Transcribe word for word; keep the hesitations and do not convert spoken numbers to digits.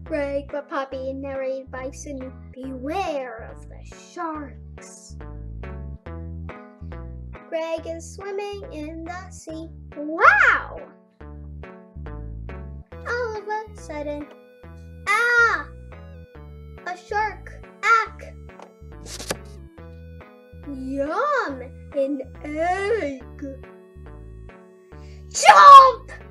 Grr'egg the puppy, narrated by Sydney. Beware of the sharks. Grr'egg is swimming in the sea. Wow! All of a sudden, ah! A shark! Ack! Yum! An egg! Jump!